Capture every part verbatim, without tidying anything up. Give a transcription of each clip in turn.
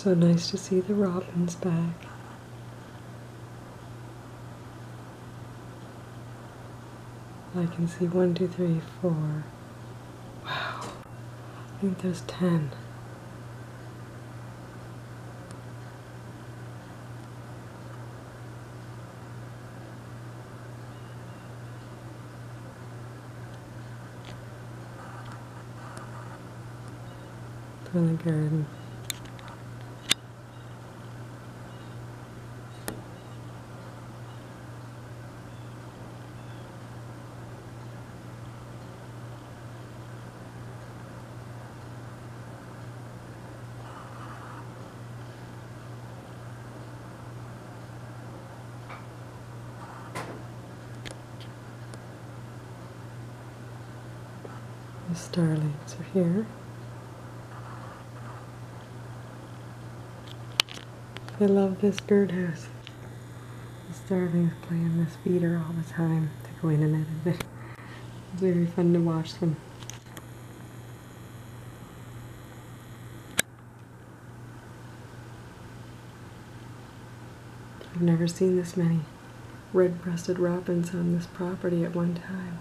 So nice to see the robins back. I can see one, two, three, four. Wow. I think there's ten. Really good. The starlings are here. I love this birdhouse. The starlings play in this feeder all the time to go in and out of it. It's very fun to watch them. I've never seen this many red-breasted robins on this property at one time.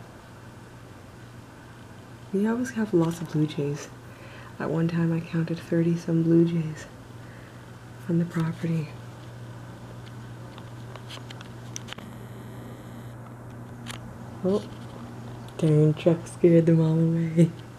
We always have lots of blue jays. At one time I counted thirty some blue jays on the property. Oh, darn truck scared them all away.